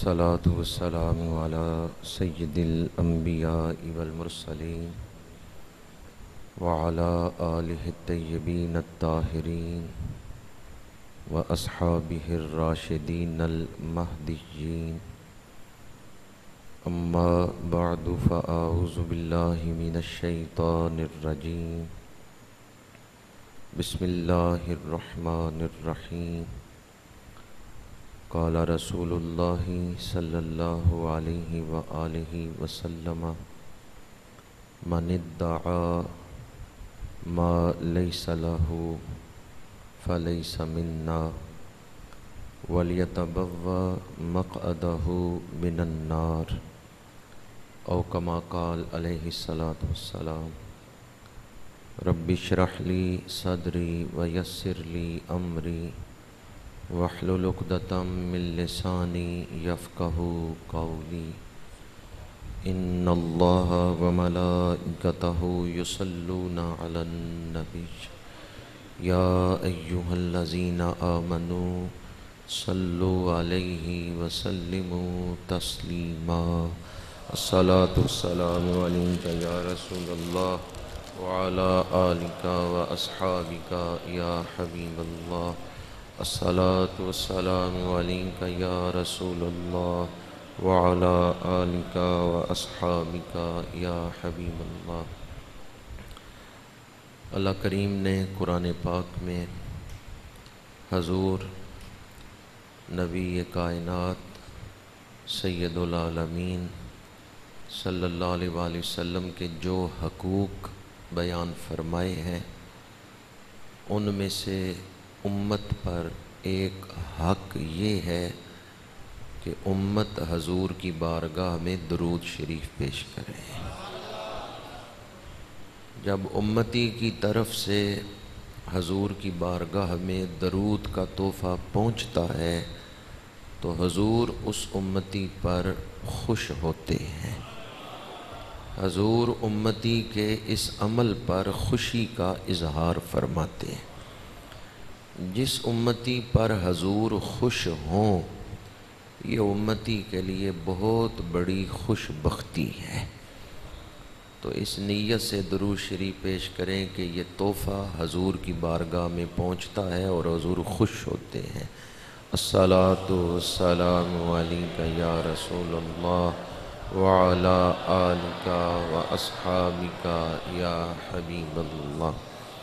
الصلاة والسلام على سيد الأنبياء والمرسلين وعلى آله الطيبين الطاهرين وأصحابه الراشدين المهديين. أما بعد فأعوذ بالله من الشيطان الرجيم. بسم الله الرحمن الرحيم. قال رسول الله صلى الله عليه وآله وسلم: من ادعى ما ليس له فليس منا وليتبوأ مقعده من النار، أو كما قال عليه الصلاة والسلام. رب اشرح لي صدري ويسر لي أمري واحلل عقدة من لساني يفقهوا قولي. إن الله وملائكته يصلون على النبي يا أيها الذين آمنوا صلوا عليه وسلموا تسليما. الصلاة والسلام عليك يا رسول الله وعلى آلك وأصحابك يا حبيب الله. الصلاة والسلام عليك يا رسول الله وعلى آلك وأصحابك يا حبيب الله. اللہ کریم نے قرآن پاک میں حضور نبی کائنات سید العالمین صلی اللہ علیہ وآلہ وسلم کے جو حقوق بیان فرمائے ہیں، ان میں سے امت پر ایک حق یہ ہے کہ امت حضور کی بارگاہ میں درود شریف پیش کرے. جب امتی کی طرف سے حضور کی بارگاہ میں درود کا تحفہ پہنچتا ہے تو حضور اس امتی پر خوش ہوتے ہیں. حضور امتی کے اس عمل پر خوشی کا اظہار فرماتے ہیں. جس امتی پر حضور خوش ہوں، یہ امتی کے لیے بہت بڑی خوش بختی ہے. تو اس نیت سے درود شریف پیش کریں کہ یہ تحفہ حضور کی بارگاہ میں پہنچتا ہے اور حضور خوش ہوتے ہیں. الصلاۃ والسلام علیک یا رسول اللہ وعلی آلک واصحابک یا حبیب اللہ.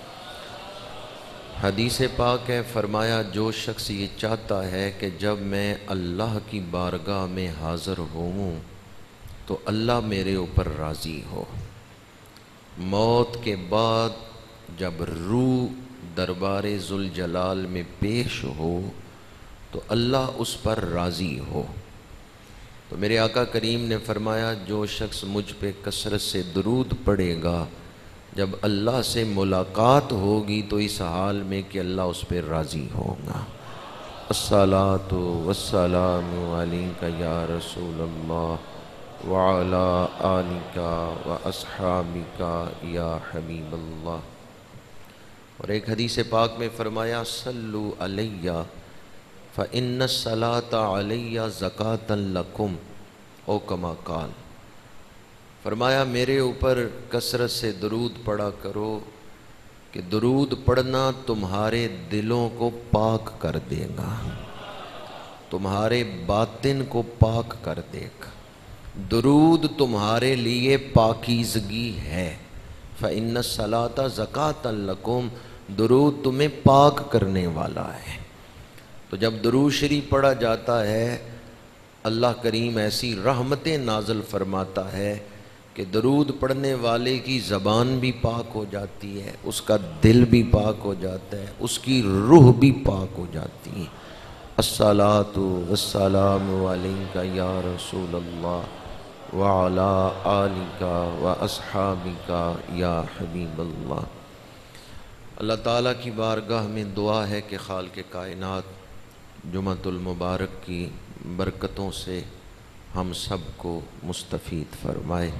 حدیث پاک ہے، فرمایا جو شخص یہ چاہتا ہے کہ جب میں اللہ کی بارگاہ میں حاضر ہوں تو اللہ میرے اوپر راضی ہو، موت کے بعد جب روح دربار ذوالجلال میں پیش ہو تو اللہ اس پر راضی ہو. تو میرے آقا کریم نے فرمایا جو شخص مجھ پہ کثرت سے درود پڑھے گا، جب اللہ سے ملاقات ہوگی تو اس حال میں کہ اللہ اس پہ راضی ہوگا. الصلاۃ والسلام علیک یا رسول اللہ وعلی آلک واصحابک یا حبیب اللہ. اور ایک حدیث پاک میں فرمایا صلو علیہ فإن الصلاۃ علیہ زکاۃ لکم، او کما قال. فرمایا میرے اوپر کثرت سے درود پڑھا کرو کہ درود پڑھنا تمہارے دلوں کو پاک کر دے گا، تمہارے باطن کو پاک کر دے گا. درود تمہارے لیے پاکیزگی ہے. فإن الصلاۃ زکاۃ لکم، درود تمہیں پاک کرنے والا ہے. تو جب درود شریف پڑھا جاتا ہے اللہ کریم ایسی رحمتیں نازل فرماتا ہے کہ درود پڑھنے والے کی زبان بھی پاک ہو جاتی ہے، اس کا دل بھی پاک ہو جاتا ہے، اس کی روح بھی پاک ہو جاتی ہے. الصلاۃ والسلام علیک یا رسول اللہ وعلی آلک واصحابک یا حبیب اللہ. اللہ تعالیٰ کی بارگاہ میں دعا ہے کہ خالق کائنات جمعۃ المبارک کی برکتوں سے ہم سب کو مستفید فرمائے.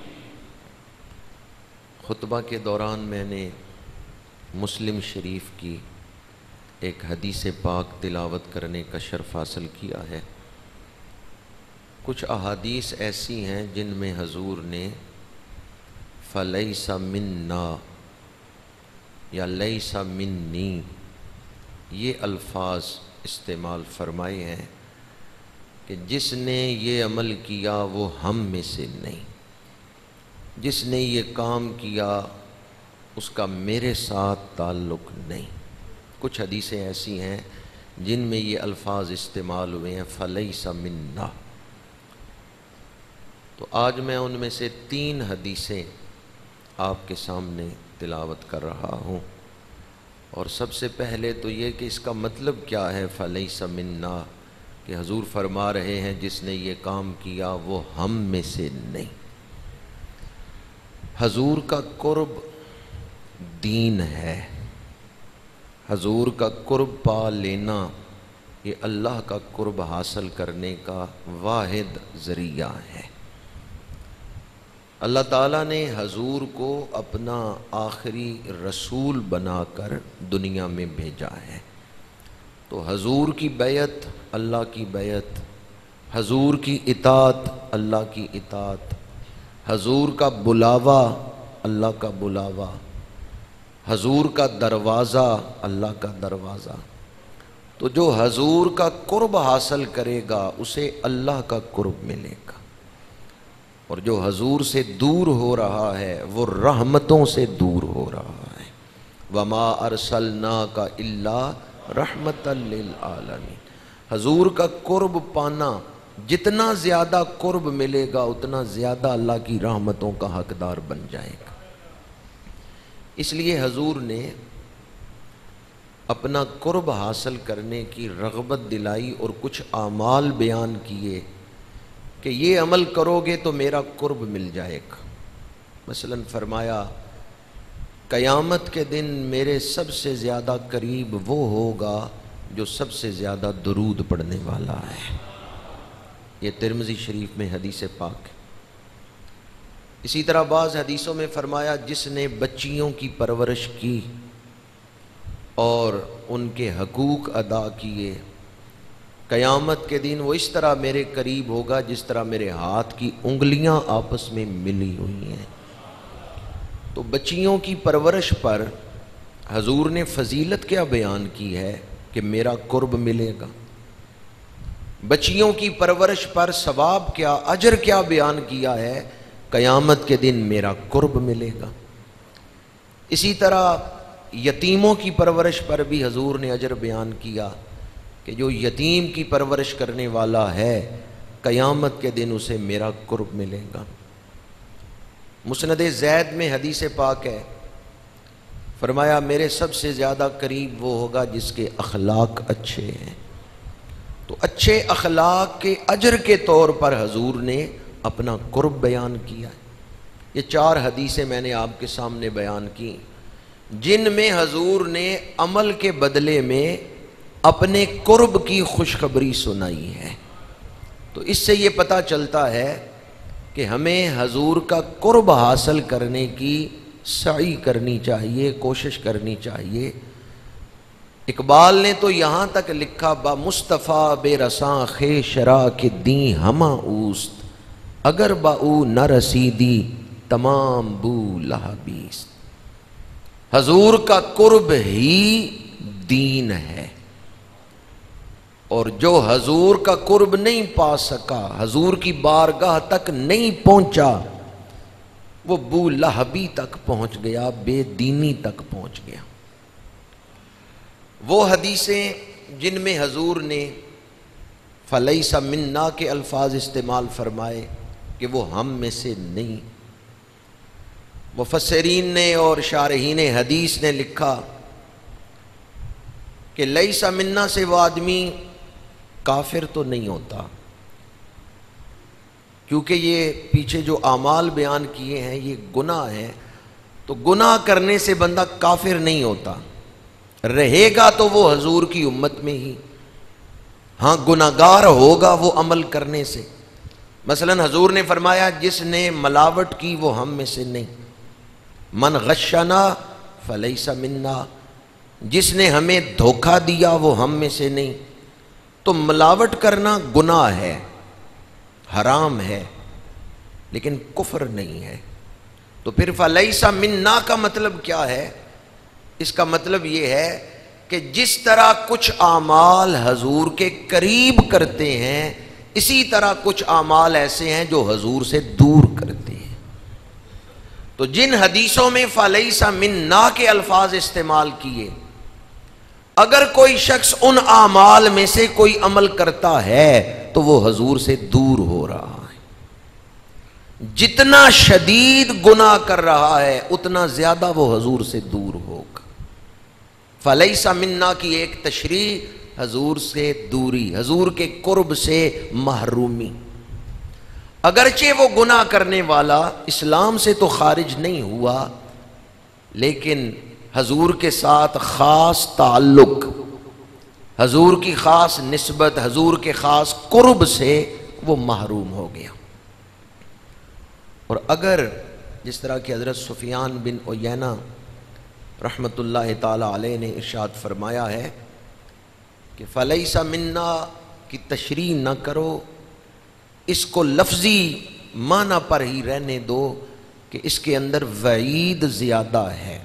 خطبہ کے دوران میں نے مسلم شریف کی ایک حدیث پاک تلاوت کرنے کا شرف حاصل کیا ہے. کچھ احادیث ایسی ہیں جن میں حضور نے فلیس منا یا لیس منی یہ الفاظ استعمال فرمائے ہیں کہ جس نے یہ عمل کیا وہ ہم میں سے نہیں، جس نے یہ کام کیا اس کا میرے ساتھ تعلق نہیں۔ کچھ حدیثیں ایسی ہیں جن میں یہ الفاظ استعمال ہوئے ہیں فلیس منا۔ تو آج میں ان میں سے 3 حدیثیں آپ کے سامنے تلاوت کر رہا ہوں، اور سب سے پہلے تو یہ کہ اس کا مطلب کیا ہے فلیس منا، کہ حضور فرما رہے ہیں جس نے یہ کام کیا وہ ہم میں سے نہیں۔ حضور کا قرب دین ہے، حضور کا قرب پا لینا یہ اللہ کا قرب حاصل کرنے کا واحد ذریعہ ہے۔ اللہ تعالیٰ نے حضور کو اپنا آخری رسول بنا کر دنیا میں بھیجا ہے، تو حضور کی بیعت اللہ کی بیعت، حضور کی اطاعت اللہ کی اطاعت، حضور کا بلاوا اللہ کا بلاوا، حضور کا دروازہ اللہ کا دروازہ۔ تو جو حضور کا قرب حاصل کرے گا اسے اللہ کا قرب ملے گا، اور جو حضور سے دور ہو رہا ہے وہ رحمتوں سے دور ہو رہا ہے۔ وما ارسلناک الا رحمتا للعالمین۔ حضور کا قرب پانا، جتنا زیادہ قرب ملے گا اتنا زیادہ اللہ کی رحمتوں کا حقدار بن جائے گا۔ اس لیے حضور نے اپنا قرب حاصل کرنے کی رغبت دلائی اور کچھ اعمال بیان کیے کہ یہ عمل کرو گے تو میرا قرب مل جائے گا۔ مثلا فرمایا قیامت کے دن میرے سب سے زیادہ قریب وہ ہوگا جو سب سے زیادہ درود پڑھنے والا ہے۔ یہ ترمذی شریف میں حدیث پاک ہے۔ اسی طرح بعض حدیثوں میں فرمایا جس نے بچیوں کی پرورش کی اور ان کے حقوق ادا کیے، قیامت کے دن وہ اس طرح میرے قریب ہوگا جس طرح میرے ہاتھ کی انگلیاں آپس میں ملی ہوئی ہیں۔ تو بچیوں کی پرورش پر حضور نے فضیلت کیا بیان کی ہے کہ میرا قرب ملے گا۔ بچیوں کی پرورش پر ثواب کیا، اجر کیا بیان کیا ہے، قیامت کے دن میرا قرب ملے گا۔ اسی طرح یتیموں کی پرورش پر بھی حضور نے اجر بیان کیا کہ جو یتیم کی پرورش کرنے والا ہے قیامت کے دن اسے میرا قرب ملے گا۔ مسند زید میں حدیث پاک ہے، فرمایا میرے سب سے زیادہ قریب وہ ہوگا جس کے اخلاق اچھے ہیں۔ تو اچھے اخلاق کے اجر کے طور پر حضور نے اپنا قرب بیان کیا۔ یہ 4 حدیثیں میں نے آپ کے سامنے بیان کی جن میں حضور نے عمل کے بدلے میں اپنے قرب کی خوشخبری سنائی ہے۔ تو اس سے یہ پتہ چلتا ہے کہ ہمیں حضور کا قرب حاصل کرنے کی سعی کرنی چاہیے، کوشش کرنی چاہیے۔ اقبال نے تو یہاں تک لکھا با مصطفیٰ بے رساں خے شرا کے دیں ہما اوست، اگر با او نہ رسیدی تمام بو لہبیست۔ حضور کا قرب ہی دین ہے، اور جو حضور کا قرب نہیں پا سکا، حضور کی بارگاہ تک نہیں پہنچا، وہ بو لہبی تک پہنچ گیا، بے دینی تک پہنچ گیا۔ وہ حدیثیں جن میں حضور نے فلیس منا کے الفاظ استعمال فرمائے کہ وہ ہم میں سے نہیں، مفسرین نے اور شارحین حدیث نے لکھا کہ لیس منا سے وہ آدمی کافر تو نہیں ہوتا، کیونکہ یہ پیچھے جو اعمال بیان کیے ہیں یہ گناہ ہیں، تو گناہ کرنے سے بندہ کافر نہیں ہوتا، رہے گا تو وہ حضور کی امت میں ہی، ہاں گناہگار ہوگا وہ عمل کرنے سے۔ مثلا حضور نے فرمایا جس نے ملاوٹ کی وہ ہم میں سے نہیں، من غشنا فلیس منا، جس نے ہمیں دھوکہ دیا وہ ہم میں سے نہیں۔ تو ملاوٹ کرنا گناہ ہے، حرام ہے لیکن کفر نہیں ہے، تو پھر فلیس منا کا مطلب کیا ہے؟ اس کا مطلب یہ ہے کہ جس طرح کچھ اعمال حضور کے قریب کرتے ہیں، اسی طرح کچھ اعمال ایسے ہیں جو حضور سے دور کرتے ہیں۔ تو جن حدیثوں میں فلیس منا کے الفاظ استعمال کیے، اگر کوئی شخص ان اعمال میں سے کوئی عمل کرتا ہے تو وہ حضور سے دور ہو رہا ہے۔ جتنا شدید گناہ کر رہا ہے اتنا زیادہ وہ حضور سے دور ہوگا۔ فلیس منا کی ایک تشریح حضور سے دوری، حضور کے قرب سے محرومی۔ اگرچہ وہ گناہ کرنے والا اسلام سے تو خارج نہیں ہوا، لیکن حضور کے ساتھ خاص تعلق، حضور کی خاص نسبت، حضور کے خاص قرب سے وہ محروم ہو گیا۔ اور اگر جس طرح کہ حضرت سفیان بن عیینہ رحمۃ اللہ تعالی علیہ نے ارشاد فرمایا ہے کہ فلیس منا کی تشریح نہ کرو، اس کو لفظی معنی پر ہی رہنے دو کہ اس کے اندر وعید زیادہ ہے۔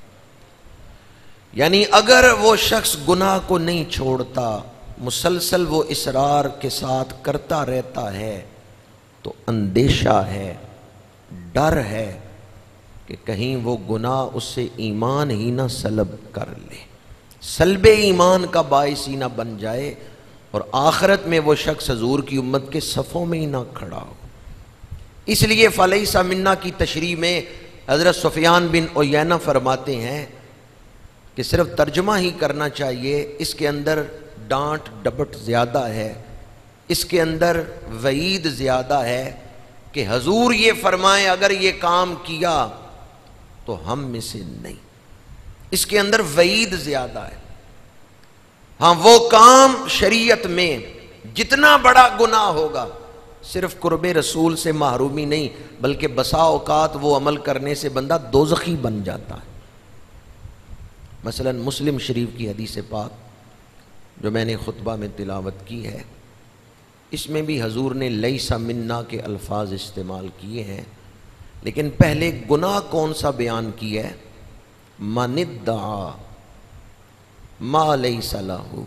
یعنی اگر وہ شخص گناہ کو نہیں چھوڑتا، مسلسل وہ اصرار کے ساتھ کرتا رہتا ہے، تو اندیشہ ہے، ڈر ہے کہ کہیں وہ گناہ اس سے ایمان ہی نہ سلب کر لے، سلب ایمان کا باعث ہی نہ بن جائے، اور آخرت میں وہ شخص حضور کی امت کے صفوں میں ہی نہ کھڑا ہو۔ اس لیے فلیس منا کی تشریح میں حضرت سفیان بن عیینہ فرماتے ہیں کہ صرف ترجمہ ہی کرنا چاہیے، اس کے اندر ڈانٹ ڈپٹ زیادہ ہے، اس کے اندر وعید زیادہ ہے کہ حضور یہ فرمائیں اگر یہ کام کیا تو ہم میں سے نہیں، اس کے اندر وعید زیادہ ہے۔ ہاں وہ کام شریعت میں جتنا بڑا گناہ ہوگا، صرف قرب رسول سے محرومی نہیں بلکہ بسا اوقات وہ عمل کرنے سے بندہ دوزخی بن جاتا ہے۔ مثلا مسلم شریف کی حدیث پاک جو میں نے خطبہ میں تلاوت کی ہے، اس میں بھی حضور نے لیس منا کے الفاظ استعمال کیے ہیں، لیکن پہلے گناہ کون سا بیان کیا ہے؟ من ادعا ما لیس لہ،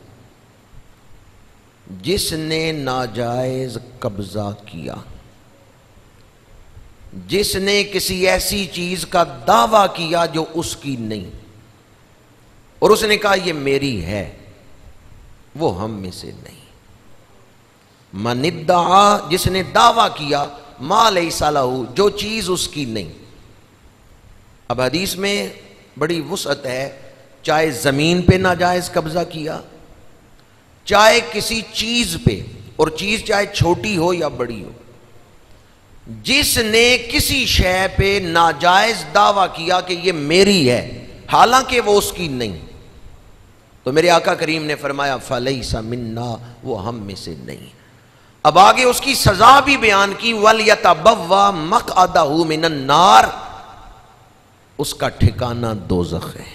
جس نے ناجائز قبضہ کیا، جس نے کسی ایسی چیز کا دعویٰ کیا جو اس کی نہیں، اور اس نے کہا یہ میری ہے، وہ ہم میں سے نہیں۔ من ادعا، جس نے دعویٰ کیا، ما لیس لہ، جو چیز اس کی نہیں۔ اب حدیث میں بڑی وسعت ہے، چاہے زمین پہ ناجائز قبضہ کیا، چاہے کسی چیز پہ، اور چیز چاہے چھوٹی ہو یا بڑی ہو، جس نے کسی شے پہ ناجائز دعویٰ کیا کہ یہ میری ہے حالانکہ وہ اس کی نہیں، تو میرے آقا کریم نے فرمایا فلیس منا، وہ ہم میں سے نہیں۔ اب آگے اس کی سزا بھی بیان کی، وَلْيَتَبَوَّ مَقْعَدَهُ مِنَ النَّارِ، اس کا ٹھکانہ دوزخ ہے۔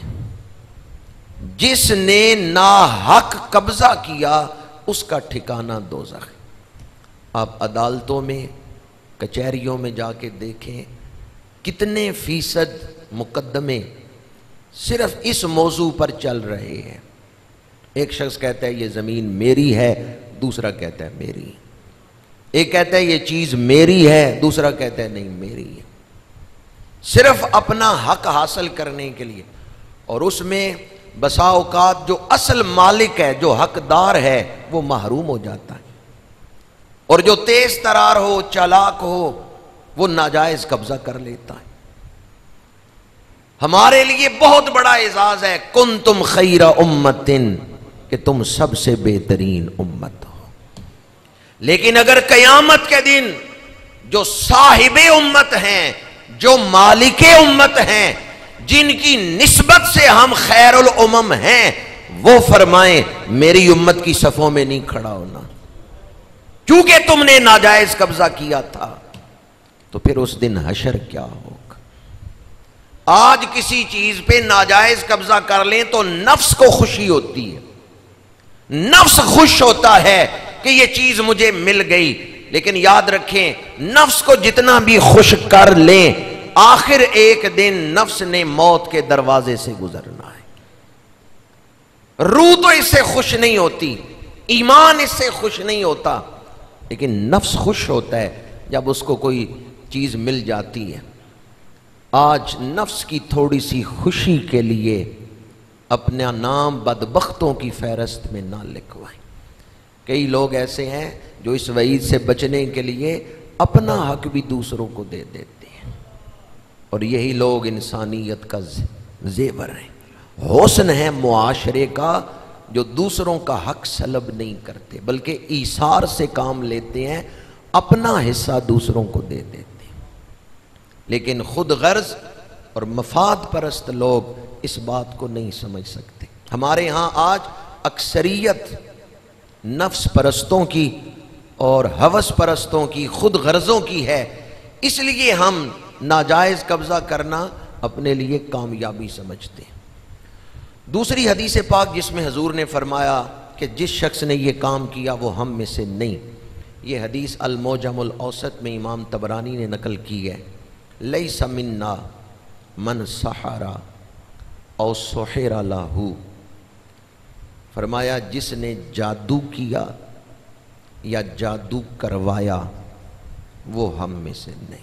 جس نے ناحق قبضہ کیا اس کا ٹھکانہ دوزخ ہے۔ آپ عدالتوں میں، کچہریوں میں جا کے دیکھیں کتنے فیصد مقدمے صرف اس موضوع پر چل رہے ہیں۔ ایک شخص کہتا ہے یہ زمین میری ہے، دوسرا کہتا ہے میری، ایک کہتا ہے یہ چیز میری ہے، دوسرا کہتا ہے نہیں میری ہے، صرف اپنا حق حاصل کرنے کے لیے۔ اور اس میں بسا اوقات جو اصل مالک ہے، جو حقدار ہے، وہ محروم ہو جاتا ہے، اور جو تیز ترار ہو، چالاک ہو، وہ ناجائز قبضہ کر لیتا ہے۔ ہمارے لیے بہت بڑا اعزاز ہے کنتم خیر امت، کہ تم سب سے بہترین امت ہو، لیکن اگر قیامت کے دن جو صاحب امت ہیں، جو مالک امت ہیں، جن کی نسبت سے ہم خیر الامم ہیں، وہ فرمائیں میری امت کی صفوں میں نہیں کھڑا ہونا کیونکہ تم نے ناجائز قبضہ کیا تھا، تو پھر اس دن حشر کیا ہوگا؟ آج کسی چیز پہ ناجائز قبضہ کر لیں تو نفس کو خوشی ہوتی ہے، نفس خوش ہوتا ہے کہ یہ چیز مجھے مل گئی، لیکن یاد رکھیں نفس کو جتنا بھی خوش کر لیں آخر ایک دن نفس نے موت کے دروازے سے گزرنا ہے۔ روح تو اس سے خوش نہیں ہوتی، ایمان اس سے خوش نہیں ہوتا، لیکن نفس خوش ہوتا ہے جب اس کو کوئی چیز مل جاتی ہے۔ آج نفس کی تھوڑی سی خوشی کے لیے اپنا نام بدبختوں کی فہرست میں نہ لکھوائیں۔ کئی لوگ ایسے ہیں جو اس وعید سے بچنے کے لیے اپنا حق بھی دوسروں کو دے دیتے ہیں، اور یہی لوگ انسانیت کا زیور ہیں، حسن ہے معاشرے کا، جو دوسروں کا حق سلب نہیں کرتے بلکہ ایثار سے کام لیتے ہیں، اپنا حصہ دوسروں کو دے دیتے ہیں۔ لیکن خود غرض اور مفاد پرست لوگ اس بات کو نہیں سمجھ سکتے۔ ہمارے ہاں آج اکثریت نفس پرستوں کی اور ہوس پرستوں کی، خود غرضوں کی ہے، اس لیے ہم ناجائز قبضہ کرنا اپنے لیے کامیابی سمجھتے ہیں۔ دوسری حدیث پاک جس میں حضور نے فرمایا کہ جس شخص نے یہ کام کیا وہ ہم میں سے نہیں، یہ حدیث المعجم الاوسط میں امام طبرانی نے نقل کی ہے۔ لیس منا من سحر او سحر لہ، فرمایا جس نے جادو کیا یا جادو کروایا وہ ہم میں سے نہیں۔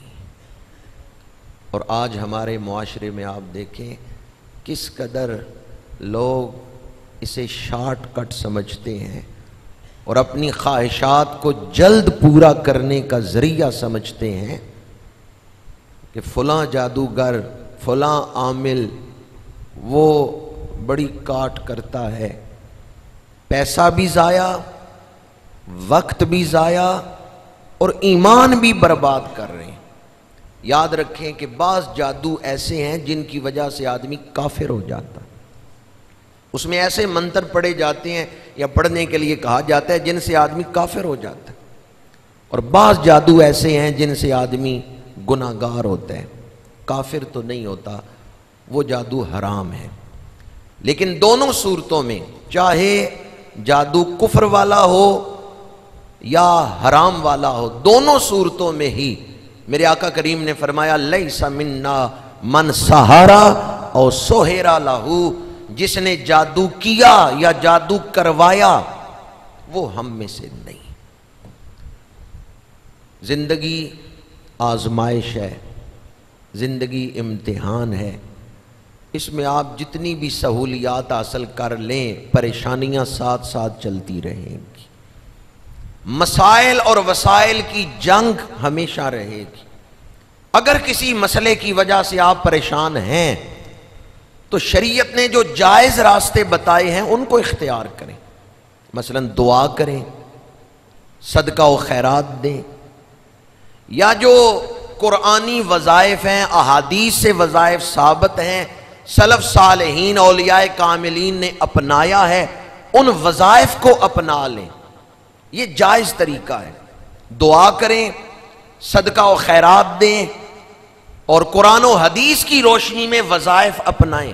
اور آج ہمارے معاشرے میں آپ دیکھیں کس قدر لوگ اسے شارٹ کٹ سمجھتے ہیں اور اپنی خواہشات کو جلد پورا کرنے کا ذریعہ سمجھتے ہیں کہ فلاں جادوگر، فلاں عامل وہ بڑی کاٹ کرتا ہے، پیسہ بھی ضائع، وقت بھی ضائع اور ایمان بھی برباد کر رہے ہیں۔ یاد رکھیں کہ بعض جادو ایسے ہیں جن کی وجہ سے آدمی کافر ہو جاتا ہے، اس میں ایسے منتر پڑھے جاتے ہیں یا پڑھنے کے لیے کہا جاتا ہے جن سے آدمی کافر ہو جاتا ہے، اور بعض جادو ایسے ہیں جن سے آدمی گناہگار ہوتا ہے، کافر تو نہیں ہوتا، وہ جادو حرام ہے۔ لیکن دونوں صورتوں میں چاہے جادو کفر والا ہو یا حرام والا ہو، دونوں صورتوں میں ہی میرے آقا کریم نے فرمایا لیس منا من سحر او سحر لہ، جس نے جادو کیا یا جادو کروایا وہ ہم میں سے نہیں۔ زندگی آزمائش ہے، زندگی امتحان ہے، اس میں آپ جتنی بھی سہولیات حاصل کر لیں پریشانیاں ساتھ ساتھ چلتی رہیں گی، مسائل اور وسائل کی جنگ ہمیشہ رہے گی۔ اگر کسی مسئلے کی وجہ سے آپ پریشان ہیں تو شریعت نے جو جائز راستے بتائے ہیں ان کو اختیار کریں، مثلا دعا کریں، صدقہ و خیرات دیں، یا جو قرآنی وظائف ہیں، احادیث سے وظائف ثابت ہیں، سلف صالحین اولیاء کاملین نے اپنایا ہے، ان وظائف کو اپنا لیں، یہ جائز طریقہ ہے۔ دعا کریں، صدقہ و خیرات دیں، اور قرآن و حدیث کی روشنی میں وظائف اپنائیں۔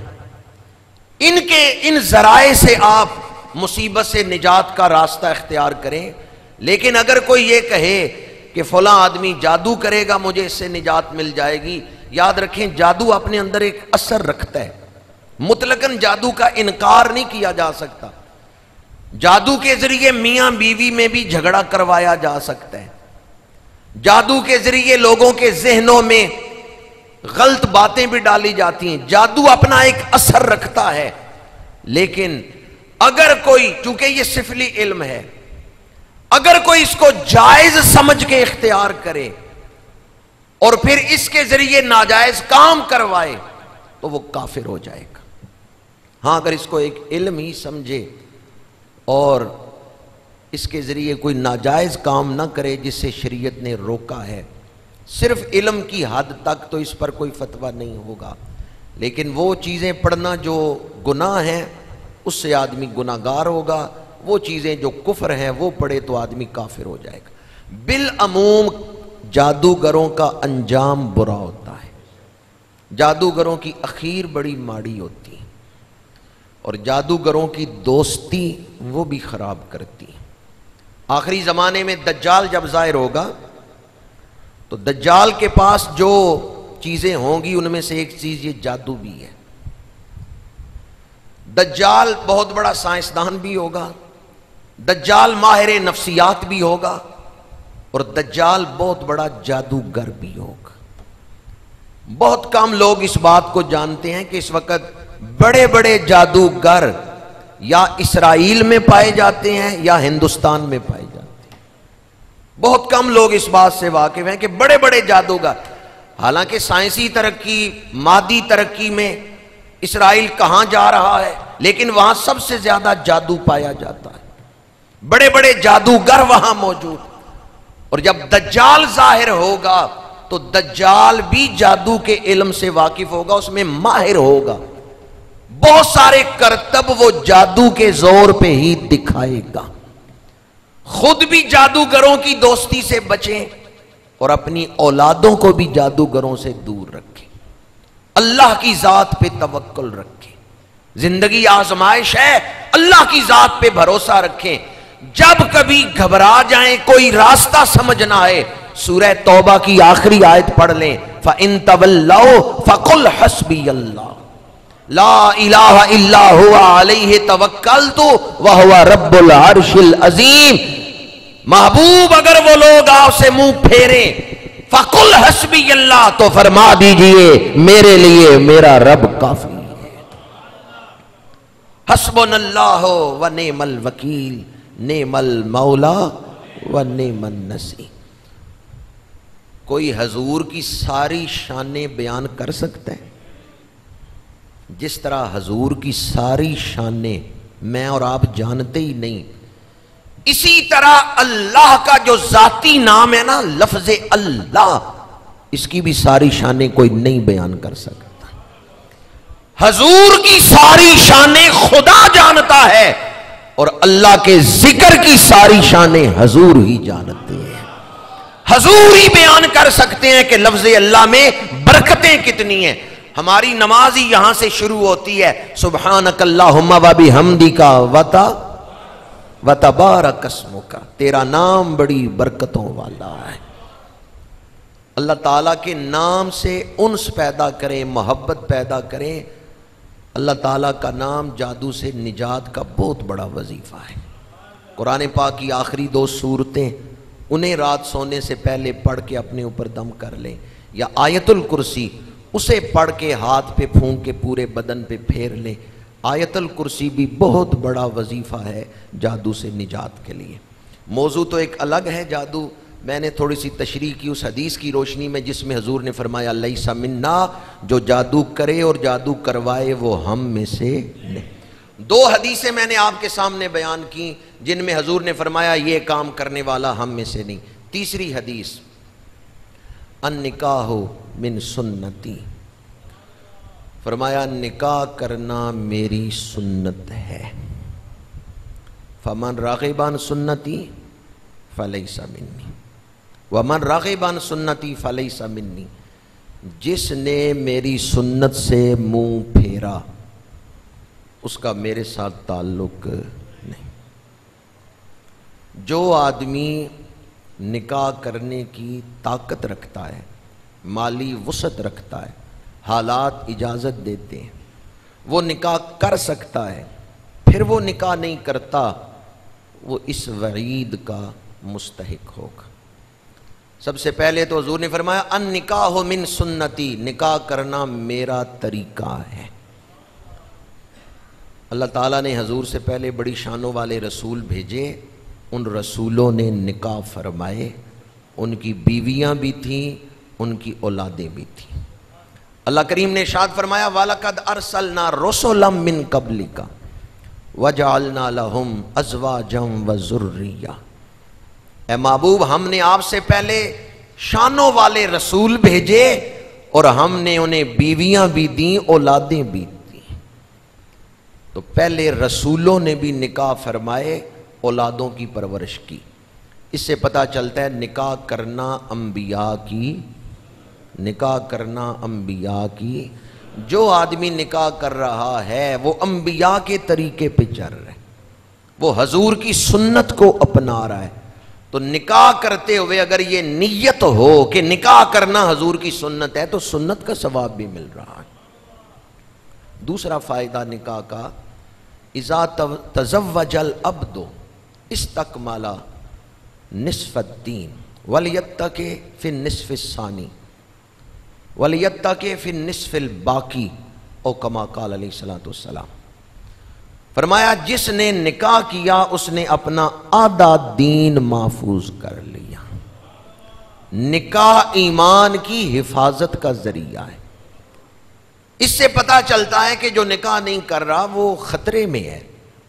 ان ذرائع سے آپ مصیبت سے نجات کا راستہ اختیار کریں۔ لیکن اگر کوئی یہ کہے کہ فلاں آدمی جادو کرے گا مجھے اس سے نجات مل جائے گی، یاد رکھیں جادو اپنے اندر ایک اثر رکھتا ہے، مطلقاً جادو کا انکار نہیں کیا جا سکتا۔ جادو کے ذریعے میاں بیوی میں بھی جھگڑا کروایا جا سکتا ہے، جادو کے ذریعے لوگوں کے ذہنوں میں غلط باتیں بھی ڈالی جاتی ہیں، جادو اپنا ایک اثر رکھتا ہے۔ لیکن اگر کوئی، چونکہ یہ سفلی علم ہے، اگر کوئی اس کو جائز سمجھ کے اختیار کرے اور پھر اس کے ذریعے ناجائز کام کروائے تو وہ کافر ہو جائے گا۔ ہاں اگر اس کو ایک علم ہی سمجھے اور اس کے ذریعے کوئی ناجائز کام نہ کرے جس سے شریعت نے روکا ہے، صرف علم کی حد تک تو اس پر کوئی فتویٰ نہیں ہوگا، لیکن وہ چیزیں پڑھنا جو گناہ ہیں اس سے آدمی گناہگار ہوگا، وہ چیزیں جو کفر ہیں وہ پڑھے تو آدمی کافر ہو جائے گا۔ بالعموم جادوگروں کا انجام برا ہوتا ہے، جادوگروں کی اخیر بڑی ماڑی ہوتی ہے، اور جادوگروں کی دوستی وہ بھی خراب کرتی ہے۔ آخری زمانے میں دجال جب ظاہر ہوگا تو دجال کے پاس جو چیزیں ہوں گی ان میں سے ایک چیز یہ جادو بھی ہے. دجال بہت بڑا سائنسدان بھی ہوگا، دجال ماہر نفسیات بھی ہوگا، اور دجال بہت بڑا جادوگر بھی ہوگا. بہت کم لوگ اس بات کو جانتے ہیں کہ اس وقت بڑے بڑے جادوگر یا اسرائیل میں پائے جاتے ہیں یا ہندوستان میں پائے جاتے ہیں. بہت کم لوگ اس بات سے واقف ہیں کہ بڑے بڑے جادوگر، حالانکہ سائنسی ترقی، مادی ترقی میں اسرائیل کہاں جا رہا ہے، لیکن وہاں سب سے زیادہ جادو پایا جاتا ہے، بڑے بڑے جادوگر وہاں موجود. اور جب دجال ظاہر ہوگا تو دجال بھی جادو کے علم سے واقف ہوگا، اس میں ماہر ہوگا. بہت سارے کرتب وہ جادو کے زور پہ ہی دکھائے گا. خود بھی جادوگروں کی دوستی سے بچیں اور اپنی اولادوں کو بھی جادوگروں سے دور رکھیں. اللہ کی ذات پہ توکل رکھیں. زندگی آزمائش ہے، اللہ کی ذات پہ بھروسہ رکھیں. جب کبھی گھبرا جائیں، کوئی راستہ سمجھ نہ آئے، سورہ توبہ کی آخری آیت پڑھ لیں، فَإِن تَوَلَّوْا فَقُلْ حَسْبِيَ اللَّهُ لَا إِلَٰهَ إِلَّا هُوَ عَلَيْهِ تَوَكَّلْتُ وَهُوَ رَبُّ الْعَرْشِ الْعَظِيمِ. محبوب اگر وہ لوگ آپ سے منہ پھیریں فَقُلْ حَسْبِيَ اللَّهُ تو فرما دیجئے میرے لیے میرا رب کافی ہے. حسبنا اللہ ونعم الوکیل نعم المولا ونعم النصیر. کوئی حضور کی ساری شانیں بیان کر سکتا ہے؟ جس طرح حضور کی ساری شانیں میں اور آپ جانتے ہی نہیں، اسی طرح اللہ کا جو ذاتی نام ہے نا، لفظ اللہ، اس کی بھی ساری شانیں کوئی نہیں بیان کر سکتا. حضور کی ساری شانیں خدا جانتا ہے اور اللہ کے ذکر کی ساری شانیں حضور ہی جانتے ہیں. حضور ہی بیان کر سکتے ہیں کہ لفظ اللہ میں برکتیں کتنی ہیں. ہماری نماز ہی یہاں سے شروع ہوتی ہے، سبحانک اللہم و بحمدک وتبارک اسمک، تیرا نام بڑی برکتوں والا ہے. اللہ تعالیٰ کے نام سے انس پیدا کریں، محبت پیدا کریں. اللہ تعالیٰ کا نام جادو سے نجات کا بہت بڑا وظیفہ ہے. قرآن پاک کی آخری 2 سورتیں انہیں رات سونے سے پہلے پڑھ کے اپنے اوپر دم کر لیں، یا آیت الکرسی اسے پڑھ کے ہاتھ پہ پھونک کے پورے بدن پہ پھیر لیں. آیت الکرسی بھی بہت بڑا وظیفہ ہے جادو سے نجات کے لیے. موضوع تو ایک الگ ہے جادو، میں نے تھوڑی سی تشریح کی اس حدیث کی روشنی میں جس میں حضور نے فرمایا لیس منا، جو جادو کرے اور جادو کروائے وہ ہم میں سے نہیں. 2 حدیثیں میں نے آپ کے سامنے بیان کی جن میں حضور نے فرمایا یہ کام کرنے والا ہم میں سے نہیں. تیسری حدیث النکاح من سنتی، فرمایا نکاح کرنا میری سنت ہے. فمن راغب عن سنتی فلیس منی ومن راغب عن سنتی فلیس منی. جس نے میری سنت سے منہ پھیرا اس کا میرے ساتھ تعلق نہیں. جو آدمی نکاح کرنے کی طاقت رکھتا ہے، مالی وسعت رکھتا ہے، حالات اجازت دیتے ہیں، وہ نکاح کر سکتا ہے، پھر وہ نکاح نہیں کرتا، وہ اس وعید کا مستحق ہوگا. سب سے پہلے تو حضور نے فرمایا ان نکاح من سنتی، نکاح کرنا میرا طریقہ ہے. اللہ تعالیٰ نے حضور سے پہلے بڑی شانوں والے رسول بھیجے، ان رسولوں نے نکاح فرمائے، ان کی بیویاں بھی تھیں، ان کی اولادیں بھی تھیں. اللہ کریم نے ارشاد فرمایا وَلَقَدْ أَرْسَلْنَا رُسُلًا مِّن قَبْلِكَ وَجَعَلْنَا لَهُمْ أَزْوَاجًا وَذُرِّيَّةً. اے محبوب، ہم نے آپ سے پہلے شانوں والے رسول بھیجے اور ہم نے انہیں بیویاں بھی دیں، اولادیں بھی دیں. تو پہلے رسولوں نے بھی نکاح فرمائے، اولادوں کی پرورش کی. اس سے پتہ چلتا ہے نکاح کرنا انبیاء کی، نکاح کرنا انبیاء کی. جو آدمی نکاح کر رہا ہے وہ انبیاء کے طریقے پہ چل رہا ہے، وہ حضور کی سنت کو اپنا رہا ہے. تو نکاح کرتے ہوئے اگر یہ نیت ہو کہ نکاح کرنا حضور کی سنت ہے تو سنت کا ثواب بھی مل رہا ہے۔ دوسرا فائدہ نکاح کا، اذا تزوج العبد استکمل نصف الدین ولیتقی فی النصف الثانی ولیتقی فی النصف الباقی، او کما قال علیہ الصلوۃ والسلام۔ فرمایا جس نے نکاح کیا اس نے اپنا آدھا دین محفوظ کر لیا۔ نکاح ایمان کی حفاظت کا ذریعہ ہے۔ اس سے پتہ چلتا ہے کہ جو نکاح نہیں کر رہا وہ خطرے میں ہے،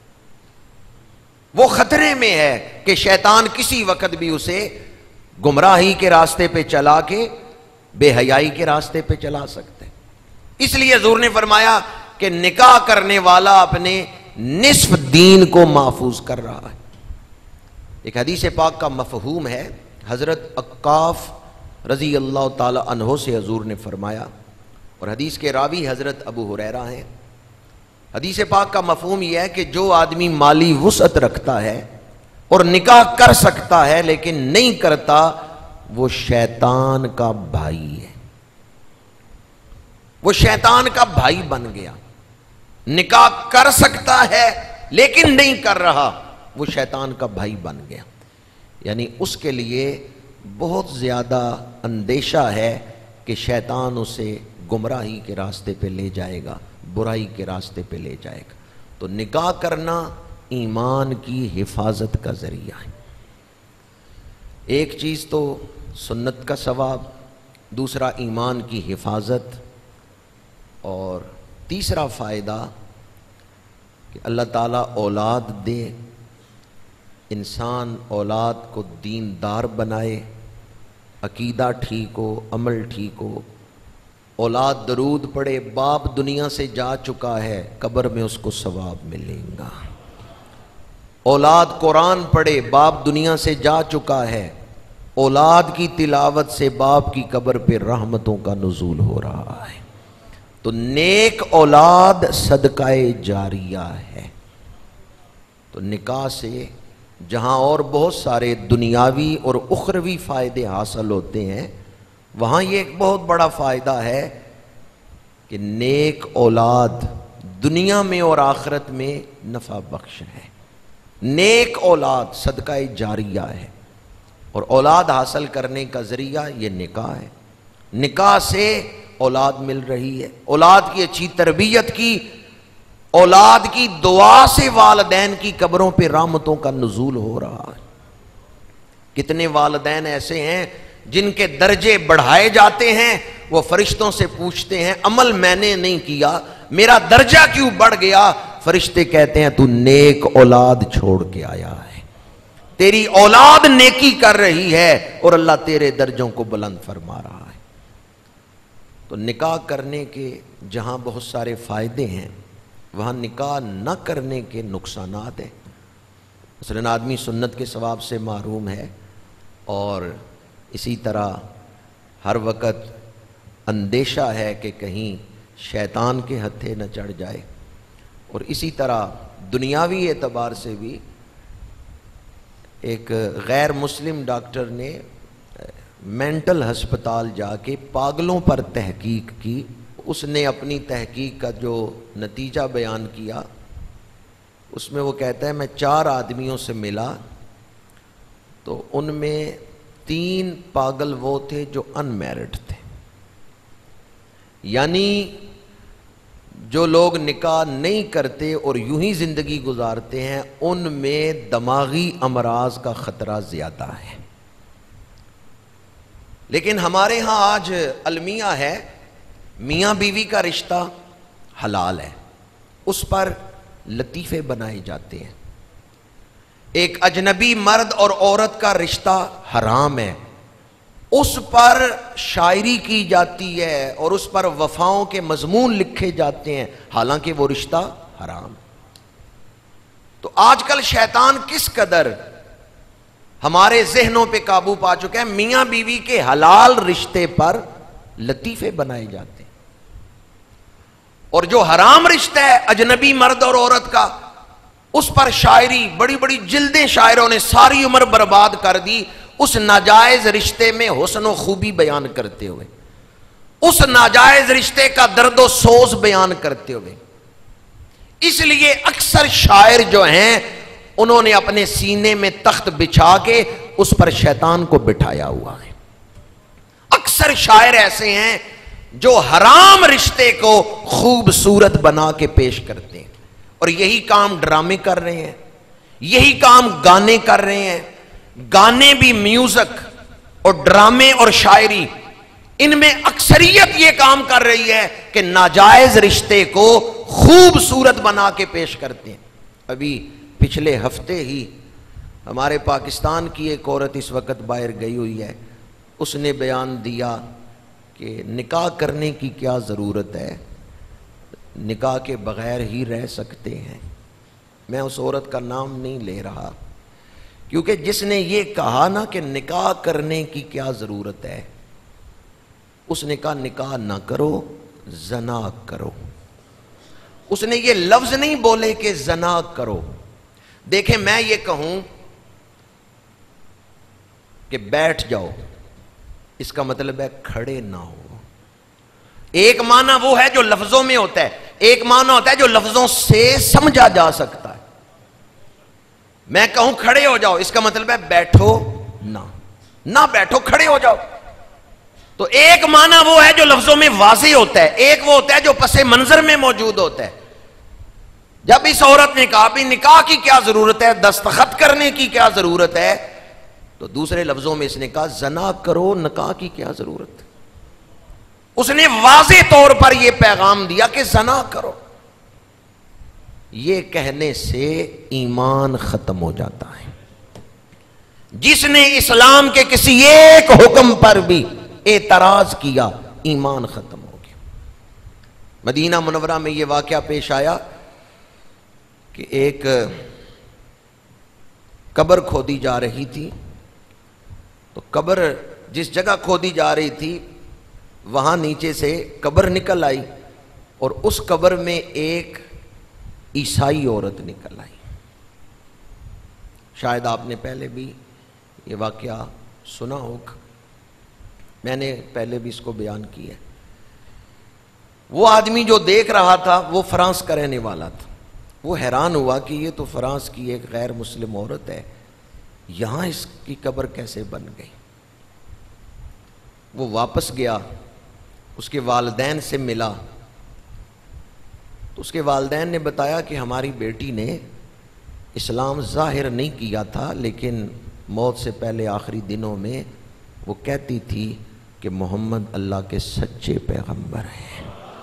وہ خطرے میں ہے کہ شیطان کسی وقت بھی اسے گمراہی کے راستے پہ چلا کے بے حیائی کے راستے پہ چلا سکتے۔ اس لیے حضور نے فرمایا کہ نکاح کرنے والا اپنے نصف دین کو محفوظ کر رہا ہے۔ ایک حدیث پاک کا مفہوم ہے، حضرت عقاف رضی اللہ تعالی عنہ سے حضور نے فرمایا، اور حدیث کے راوی حضرت ابو ہریرہ ہیں۔ حدیث پاک کا مفہوم یہ ہے کہ جو آدمی مالی وسعت رکھتا ہے اور نکاح کر سکتا ہے لیکن نہیں کرتا، وہ شیطان کا بھائی ہے، وہ شیطان کا بھائی بن گیا۔ نکاح کر سکتا ہے لیکن نہیں کر رہا، وہ شیطان کا بھائی بن گیا۔ یعنی اس کے لیے بہت زیادہ اندیشہ ہے کہ شیطان اسے گمراہی کے راستے پہ لے جائے گا، برائی کے راستے پہ لے جائے گا۔ تو نکاح کرنا ایمان کی حفاظت کا ذریعہ ہے۔ ایک چیز تو سنت کا ثواب، دوسرا ایمان کی حفاظت، اور تیسرا فائدہ کہ اللہ تعالیٰ اولاد دے، انسان اولاد کو دیندار بنائے، عقیدہ ٹھیک ہو، عمل ٹھیک ہو۔ اولاد درود پڑھے، باپ دنیا سے جا چکا ہے، قبر میں اس کو ثواب ملے گا۔ اولاد قرآن پڑھے، باپ دنیا سے جا چکا ہے، اولاد کی تلاوت سے باپ کی قبر پہ رحمتوں کا نزول ہو رہا ہے۔ تو نیک اولاد صدقہ جاریہ ہے۔ تو نکاح سے جہاں اور بہت سارے دنیاوی اور اخروی فائدے حاصل ہوتے ہیں، وہاں یہ ایک بہت بڑا فائدہ ہے کہ نیک اولاد دنیا میں اور آخرت میں نفع بخش ہے۔ نیک اولاد صدقہ جاریہ ہے، اور اولاد حاصل کرنے کا ذریعہ یہ نکاح ہے۔ نکاح سے اولاد مل رہی ہے، اولاد کی اچھی تربیت کی، اولاد کی دعا سے والدین کی قبروں پہ رحمتوں کا نزول ہو رہا ہے۔ کتنے والدین ایسے ہیں جن کے درجے بڑھائے جاتے ہیں، وہ فرشتوں سے پوچھتے ہیں عمل میں نے نہیں کیا، میرا درجہ کیوں بڑھ گیا؟ فرشتے کہتے ہیں تو نیک اولاد چھوڑ کے آیا ہے، تیری اولاد نیکی کر رہی ہے اور اللہ تیرے درجوں کو بلند فرما رہا ہے۔ تو نکاح کرنے کے جہاں بہت سارے فائدے ہیں، وہاں نکاح نہ کرنے کے نقصانات ہیں۔ مثلاً آدمی سنت کے ثواب سے محروم ہے، اور اسی طرح ہر وقت اندیشہ ہے کہ کہیں شیطان کے ہتھے نہ چڑھ جائے، اور اسی طرح دنیاوی اعتبار سے بھی ایک غیر مسلم ڈاکٹر نے مینٹل ہسپتال جا کے پاگلوں پر تحقیق کی۔ اس نے اپنی تحقیق کا جو نتیجہ بیان کیا، اس میں وہ کہتا ہے میں 4 آدمیوں سے ملا، تو ان میں 3 پاگل وہ تھے جو ان میرڈ تھے، یعنی جو لوگ نکاح نہیں کرتے اور یوں ہی زندگی گزارتے ہیں، ان میں دماغی امراض کا خطرہ زیادہ ہے۔ لیکن ہمارے ہاں آج المیہ ہے، میاں بیوی کا رشتہ حلال ہے، اس پر لطیفے بنائے جاتے ہیں۔ ایک اجنبی مرد اور عورت کا رشتہ حرام ہے، اس پر شاعری کی جاتی ہے اور اس پر وفاؤں کے مضمون لکھے جاتے ہیں، حالانکہ وہ رشتہ حرام۔ تو آج کل شیطان کس قدر ہمارے ذہنوں پہ قابو پا چکے ہیں، میاں بیوی کے حلال رشتے پر لطیفے بنائے جاتے ہیں، اور جو حرام رشتہ ہے اجنبی مرد اور عورت کا، اس پر شاعری، بڑی بڑی جلدیں شاعروں نے ساری عمر برباد کر دی اس ناجائز رشتے میں حسن و خوبی بیان کرتے ہوئے، اس ناجائز رشتے کا درد و سوز بیان کرتے ہوئے۔ اس لیے اکثر شاعر جو ہیں انہوں نے اپنے سینے میں تخت بچھا کے اس پر شیطان کو بٹھایا ہوا ہے۔ اکثر شاعر ایسے ہیں جو حرام رشتے کو خوبصورت بنا کے پیش کرتے ہیں، اور یہی کام ڈرامے کر رہے ہیں، یہی کام گانے کر رہے ہیں۔ گانے بھی، میوزک اور ڈرامے اور شاعری، ان میں اکثریت یہ کام کر رہی ہے کہ ناجائز رشتے کو خوبصورت بنا کے پیش کرتے ہیں۔ ابھی پچھلے ہفتے ہی ہمارے پاکستان کی ایک عورت اس وقت باہر گئی ہوئی ہے، اس نے بیان دیا کہ نکاح کرنے کی کیا ضرورت ہے، نکاح کے بغیر ہی رہ سکتے ہیں۔ میں اس عورت کا نام نہیں لے رہا، کیونکہ جس نے یہ کہا نا کہ نکاح کرنے کی کیا ضرورت ہے، اس نے کہا نکاح نہ کرو، زنا کرو۔ اس نے یہ لفظ نہیں بولے کہ زنا کرو۔ دیکھیں، میں یہ کہوں کہ بیٹھ جاؤ، اس کا مطلب ہے کھڑے نہ ہو۔ ایک معنی وہ ہے جو لفظوں میں ہوتا ہے، ایک معنی ہوتا ہے جو لفظوں سے سمجھا جا سکتا ہے۔ میں کہوں کھڑے ہو جاؤ، اس کا مطلب ہے بیٹھو نہ بیٹھو، کھڑے ہو جاؤ۔ تو ایک معنی وہ ہے جو لفظوں میں واضح ہوتا ہے، ایک وہ ہوتا ہے جو پس منظر میں موجود ہوتا ہے۔ جب اس عورت نے کہا بھی نکاح کی کیا ضرورت ہے، دستخط کرنے کی کیا ضرورت ہے، تو دوسرے لفظوں میں اس نے کہا زنا کرو، نکاح کی کیا ضرورت ہے۔ اس نے واضح طور پر یہ پیغام دیا کہ زنا کرو۔ یہ کہنے سے ایمان ختم ہو جاتا ہے۔ جس نے اسلام کے کسی ایک حکم پر بھی اعتراض کیا، ایمان ختم ہو گیا۔ مدینہ منورہ میں یہ واقعہ پیش آیا کہ ایک قبر کھودی جا رہی تھی، تو قبر جس جگہ کھودی جا رہی تھی وہاں نیچے سے قبر نکل آئی، اور اس قبر میں ایک عیسائی عورت نکل آئی۔ شاید آپ نے پہلے بھی یہ واقعہ سنا ہوگا، میں نے پہلے بھی اس کو بیان کیا ہے۔ وہ آدمی جو دیکھ رہا تھا وہ فرانس کا رہنے والا تھا، وہ حیران ہوا کہ یہ تو فرانس کی ایک غیر مسلم عورت ہے، یہاں اس کی قبر کیسے بن گئی۔ وہ واپس گیا، اس کے والدین سے ملا، تو اس کے والدین نے بتایا کہ ہماری بیٹی نے اسلام ظاہر نہیں کیا تھا، لیکن موت سے پہلے آخری دنوں میں وہ کہتی تھی کہ محمد اللہ کے سچے پیغمبر ہیں۔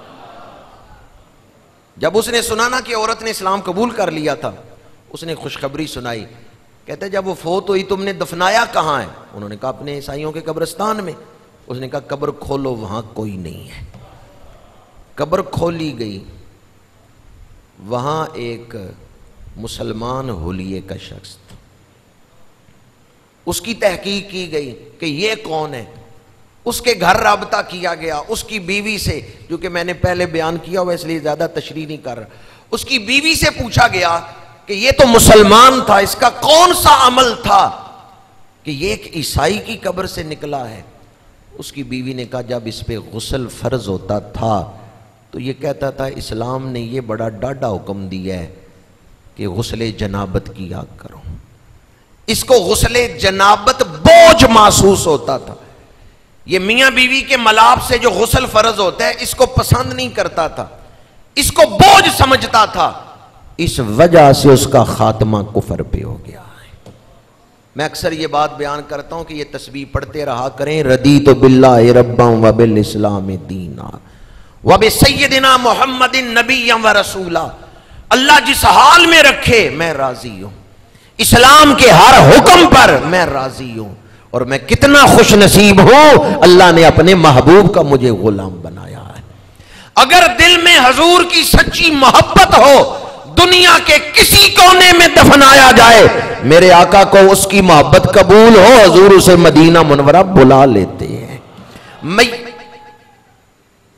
جب اس نے سنا نا کہ عورت نے اسلام قبول کر لیا تھا، اس نے خوشخبری سنائی۔ کہتے جب وہ فوت ہوئی تم نے دفنایا کہاں ہے؟ انہوں نے کہا اپنے عیسائیوں کے قبرستان میں۔ اس نے کہا قبر کھولو، وہاں کوئی نہیں ہے۔ قبر کھولی گئی، وہاں ایک مسلمان حلیے کا شخص تھا۔ اس کی تحقیق کی گئی کہ یہ کون ہے، اس کے گھر رابطہ کیا گیا، اس کی بیوی سے، جو کہ میں نے پہلے بیان کیا ہوا اس لیے زیادہ تشریح نہیں کر رہا، اس کی بیوی سے پوچھا گیا کہ یہ تو مسلمان تھا، اس کا کون سا عمل تھا کہ یہ ایک عیسائی کی قبر سے نکلا ہے۔ اس کی بیوی نے کہا جب اس پہ غسل فرض ہوتا تھا تو یہ کہتا تھا اسلام نے یہ بڑا ڈاڈا حکم دیا ہے کہ غسل جنابت کیا کرو۔ اس کو غسل جنابت بوجھ محسوس ہوتا تھا۔ یہ میاں بیوی کے ملاپ سے جو غسل فرض ہوتا ہے اس کو پسند نہیں کرتا تھا، اس کو بوجھ سمجھتا تھا، اس وجہ سے اس کا خاتمہ کفر پہ ہو گیا ہے۔ میں اکثر یہ بات بیان کرتا ہوں کہ یہ تسبیح پڑھتے رہا کریں، رضیت باللہ ربا وبالاسلام دینا وبسیدنا محمد نبیا ورسولا۔ اللہ جس حال میں رکھے میں راضی ہوں، اسلام کے ہر حکم پر میں راضی ہوں، اور میں کتنا خوش نصیب ہوں اللہ نے اپنے محبوب کا مجھے غلام بنایا ہے۔ اگر دل میں حضور کی سچی محبت ہو، دنیا کے کسی کونے میں دفنایا جائے، میرے آقا کو اس کی محبت قبول ہو، حضور اسے مدینہ منورہ بلا لیتے ہیں۔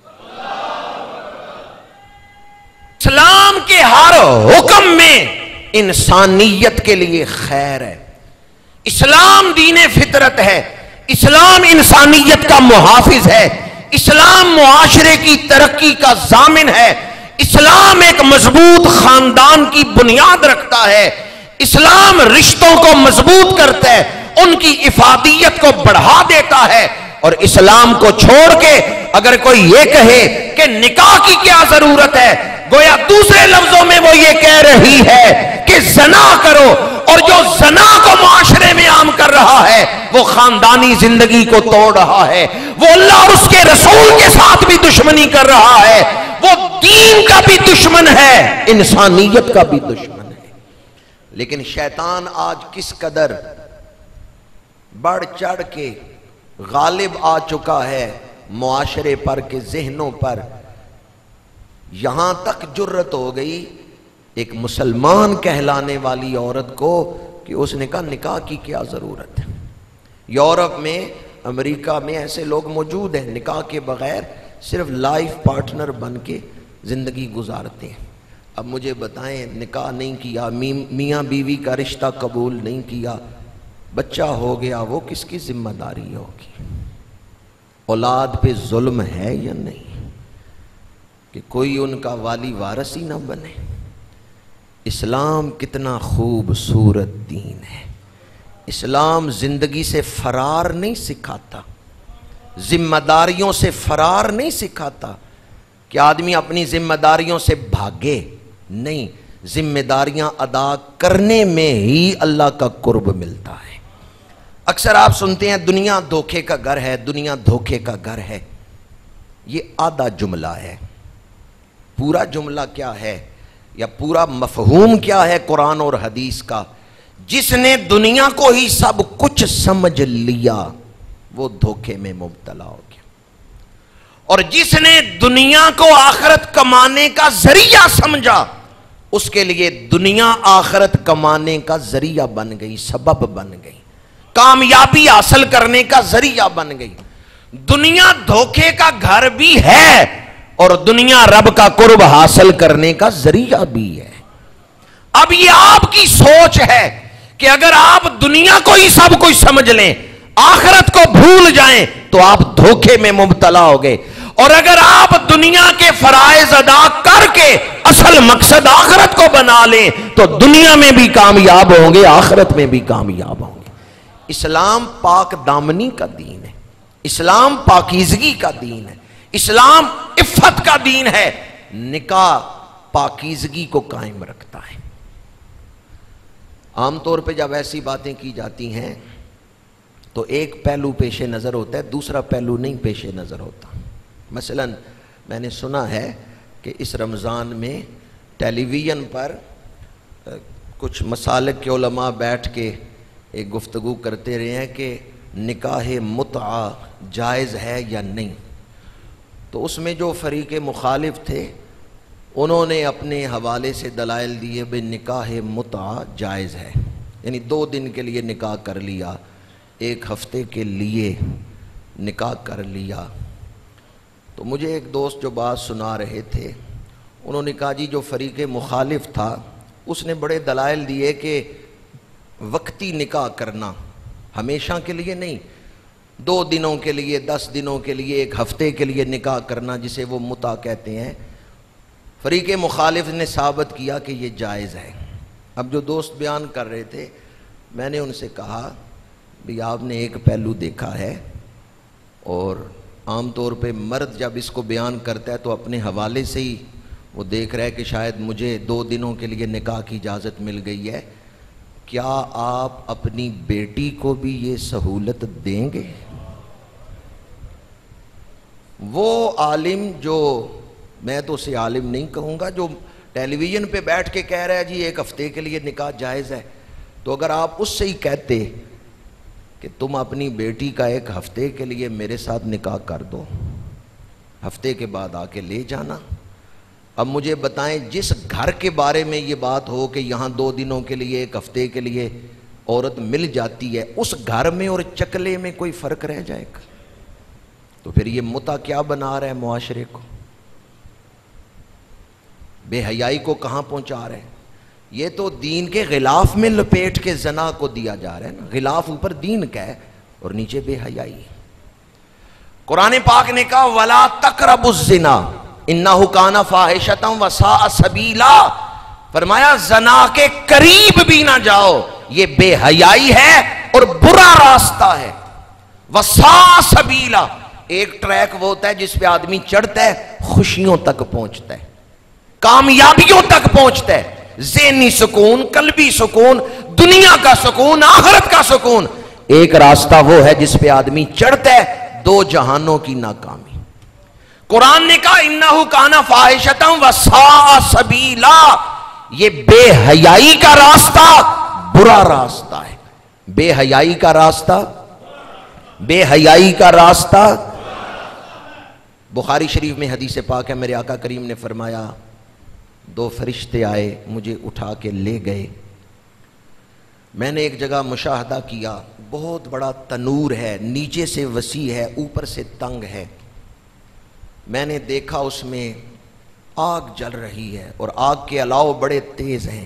اسلام کے ہر حکم میں انسانیت کے لیے خیر ہے۔ اسلام دین فطرت ہے، اسلام انسانیت کا محافظ ہے، اسلام معاشرے کی ترقی کا ضامن ہے، اسلام ایک مضبوط خاندان کی بنیاد رکھتا ہے، اسلام رشتوں کو مضبوط کرتا ہے، ان کی افادیت کو بڑھا دیتا ہے۔ اور اسلام کو چھوڑ کے اگر کوئی یہ کہے کہ نکاح کی کیا ضرورت ہے، گویا دوسرے لفظوں میں وہ یہ کہہ رہی ہے کہ زنا کرو، اور جو زنا کو معاشرے میں عام کر رہا ہے وہ خاندانی زندگی کو توڑ رہا ہے، وہ اللہ اور اس کے رسول کے ساتھ بھی دشمنی کر رہا ہے، وہ دین کا بھی دشمن ہے، انسانیت کا بھی دشمن ہے۔ لیکن شیطان آج کس قدر بڑھ چڑھ کے غالب آ چکا ہے معاشرے پر کے ذہنوں پر، یہاں تک جرت ہو گئی ایک مسلمان کہلانے والی عورت کو کہ اس نے کہا نکاح کی کیا ضرورت ہے۔ یورپ میں، امریکہ میں ایسے لوگ موجود ہیں نکاح کے بغیر صرف لائف پارٹنر بن کے زندگی گزارتے ہیں۔ اب مجھے بتائیں، نکاح نہیں کیا، میاں بیوی کا رشتہ قبول نہیں کیا، بچہ ہو گیا، وہ کس کی ذمہ داری ہوگی؟ اولاد پہ ظلم ہے یا نہیں کہ کوئی ان کا والی وارث ہی نہ بنے؟ اسلام کتنا خوبصورت دین ہے۔ اسلام زندگی سے فرار نہیں سکھاتا، ذمہ داریوں سے فرار نہیں سکھاتا کہ آدمی اپنی ذمہ داریوں سے بھاگے، نہیں، ذمہ داریاں ادا کرنے میں ہی اللہ کا قرب ملتا ہے۔ اکثر آپ سنتے ہیں دنیا دھوکے کا گھر ہے، دنیا دھوکے کا گھر ہے، یہ آدھا جملہ ہے۔ پورا جملہ کیا ہے یا پورا مفہوم کیا ہے قرآن اور حدیث کا؟ جس نے دنیا کو ہی سب کچھ سمجھ لیا وہ دھوکے میں مبتلا ہو گیا، اور جس نے دنیا کو آخرت کمانے کا ذریعہ سمجھا اس کے لیے دنیا آخرت کمانے کا ذریعہ بن گئی، سبب بن گئی، کامیابی حاصل کرنے کا ذریعہ بن گئی۔ دنیا دھوکے کا گھر بھی ہے اور دنیا رب کا قرب حاصل کرنے کا ذریعہ بھی ہے۔ اب یہ آپ کی سوچ ہے کہ اگر آپ دنیا کو ہی سب کچھ سمجھ لیں، آخرت کو بھول جائیں تو آپ دھوکے میں مبتلا ہوگے، اور اگر آپ دنیا کے فرائض ادا کر کے اصل مقصد آخرت کو بنا لیں تو دنیا میں بھی کامیاب ہوں گے، آخرت میں بھی کامیاب ہوں گے۔ اسلام پاک دامنی کا دین ہے، اسلام پاکیزگی کا دین ہے، اسلام عفت کا دین ہے، نکاح پاکیزگی کو قائم رکھتا ہے۔ عام طور پہ جب ایسی باتیں کی جاتی ہیں تو ایک پہلو پیش نظر ہوتا ہے، دوسرا پہلو نہیں پیش نظر ہوتا۔ مثلا میں نے سنا ہے کہ اس رمضان میں ٹیلی ویژن پر کچھ مسالک کے علماء بیٹھ کے ایک گفتگو کرتے رہے ہیں کہ نکاح متعہ جائز ہے یا نہیں، تو اس میں جو فریق مخالف تھے انہوں نے اپنے حوالے سے دلائل دیے بے نکاح متعہ جائز ہے، یعنی 2 دن کے لیے نکاح کر لیا، 1 ہفتے کے لیے نکاح کر لیا۔ تو مجھے ایک دوست جو بات سنا رہے تھے انہوں نے کہا جی جو فریق مخالف تھا اس نے بڑے دلائل دیے کہ وقتی نکاح کرنا، ہمیشہ کے لیے نہیں، 2 دنوں کے لیے، 10 دنوں کے لیے، 1 ہفتے کے لیے نکاح کرنا جسے وہ متع کہتے ہیں، فریق مخالف نے ثابت کیا کہ یہ جائز ہے۔ اب جو دوست بیان کر رہے تھے میں نے ان سے کہا بھی آپ نے ایک پہلو دیکھا ہے، اور عام طور پہ مرد جب اس کو بیان کرتا ہے تو اپنے حوالے سے ہی وہ دیکھ رہا ہے کہ شاید مجھے 2 دنوں کے لیے نکاح کی اجازت مل گئی ہے، کیا آپ اپنی بیٹی کو بھی یہ سہولت دیں گے؟ وہ عالم جو، میں تو اسے عالم نہیں کہوں گا، جو ٹیلی ویژن پہ بیٹھ کے کہہ رہا ہے جی 1 ہفتے کے لیے نکاح جائز ہے، تو اگر آپ اس سے ہی کہتے کہ تم اپنی بیٹی کا 1 ہفتے کے لیے میرے ساتھ نکاح کر دو، ہفتے کے بعد آ کے لے جانا۔ اب مجھے بتائیں جس گھر کے بارے میں یہ بات ہو کہ یہاں 2 دنوں کے لیے 1 ہفتے کے لیے عورت مل جاتی ہے، اس گھر میں اور چکلے میں کوئی فرق رہ جائے گا؟ تو پھر یہ متع کیا بنا رہا ہے معاشرے کو، بے حیائی کو کہاں پہنچا رہے ہیں؟ یہ تو دین کے غلاف میں لپیٹ کے زنا کو دیا جا رہا ہے نا. غلاف اوپر دین کا ہے اور نیچے بے حیائی. قرآن پاک نے کہا وَلَا تَقْرَبُوا الزِّنَا إِنَّهُ كَانَ فَاحِشَةً وَسَاءَ سَبِيلًا. فرمایا زنا کے قریب بھی نہ جاؤ، یہ بے حیائی ہے اور برا راستہ ہے. وَسَاءَ سَبِيلًا. ایک ٹریک وہ ہوتا ہے جس پہ آدمی چڑھتا ہے خوشیوں تک پہنچتا ہے، کامیابیوں تک پہنچتا ہے، ذہنی سکون، قلبی سکون، دنیا کا سکون، آخرت کا سکون. ایک راستہ وہ ہے جس پہ آدمی چڑھتا ہے دو جہانوں کی ناکامی. قرآن نے کہا انہو کان فاحشۃ وساء سبیلا. یہ بے حیائی کا راستہ برا راستہ ہے. بے حیائی کا راستہ، بے حیائی کا راستہ. بخاری شریف میں حدیث پاک ہے، میرے آقا کریم نے فرمایا دو فرشتے آئے مجھے اٹھا کے لے گئے. میں نے ایک جگہ مشاہدہ کیا، بہت بڑا تنور ہے، نیچے سے وسیع ہے، اوپر سے تنگ ہے. میں نے دیکھا اس میں آگ جل رہی ہے اور آگ کے الاؤ بڑے تیز ہیں.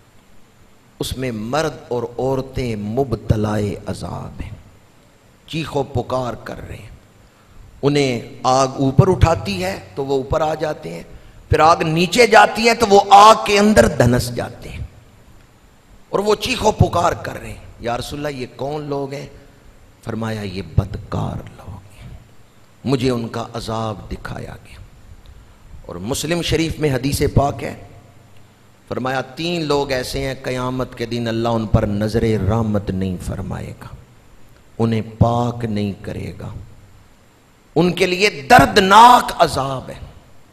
اس میں مرد اور عورتیں مبتلائے عذاب ہیں، چیخ و پکار کر رہے ہیں. انہیں آگ اوپر اٹھاتی ہے تو وہ اوپر آ جاتے ہیں، پھر آگ نیچے جاتی ہے تو وہ آگ کے اندر دھنس جاتے ہیں اور وہ چیخ و پکار کر رہے ہیں. یا رسول اللہ یہ کون لوگ ہیں؟ فرمایا یہ بدکار لوگ ہیں. مجھے ان کا عذاب دکھایا گیا. اور مسلم شریف میں حدیث پاک ہے، فرمایا 3 لوگ ایسے ہیں قیامت کے دن اللہ ان پر نظر رحمت نہیں فرمائے گا، انہیں پاک نہیں کرے گا، ان کے لیے دردناک عذاب ہے.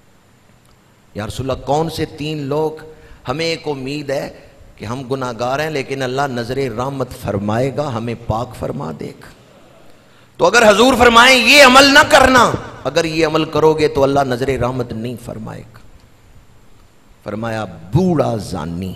یا رسول اللہ کون سے 3 لوگ؟ ہمیں ایک امید ہے کہ ہم گناہگار ہیں لیکن اللہ نظر رحمت فرمائے گا، ہمیں پاک فرما دے گا. تو اگر حضور فرمائیں یہ عمل نہ کرنا، اگر یہ عمل کرو گے تو اللہ نظر رحمت نہیں فرمائے گا. فرمایا بوڑھا زانی،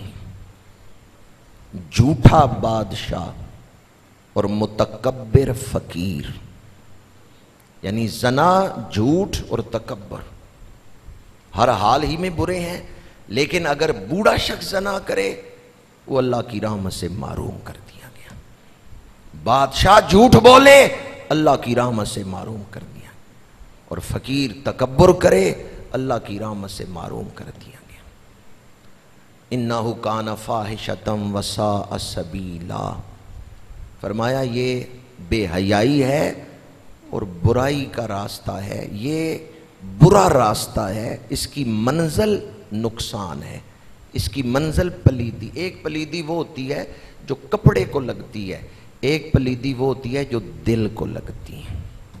جھوٹا بادشاہ اور متکبر فقیر. یعنی زنا، جھوٹ اور تکبر ہر حال ہی میں برے ہیں، لیکن اگر بوڑھا شخص زنا کرے وہ اللہ کی رحمت سے محروم کر دیا گیا. بادشاہ جھوٹ بولے اللہ کی رحمت سے محروم کر دیا، اور فقیر تکبر کرے اللہ کی رحمت سے محروم کر دیا گیا. انہ کان فاحشۃ وساء سبیلا. فرمایا یہ بے حیائی ہے اور برائی کا راستہ ہے، یہ برا راستہ ہے، اس کی منزل نقصان ہے، اس کی منزل پلیدی. ایک پلیدی وہ ہوتی ہے جو کپڑے کو لگتی ہے، ایک پلیدی وہ ہوتی ہے جو دل کو لگتی ہے.